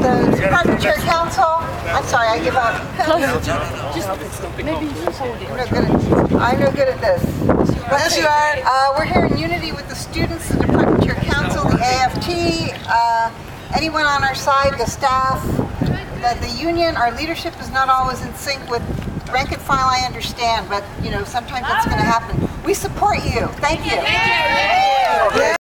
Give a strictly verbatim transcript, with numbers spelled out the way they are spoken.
the Department Chair Council. I'm sorry, I give up. Maybe you should hold it. I'm no good at, I'm no good at this. Yes, you are. Uh, we're here in unity with the students, the Department Chair Council, the A F T, uh, anyone on our side, the staff, the, the union. Our leadership is not always in sync with rank and file, I understand, but you know, sometimes that's going to happen. We support you. Thank you. Thank you.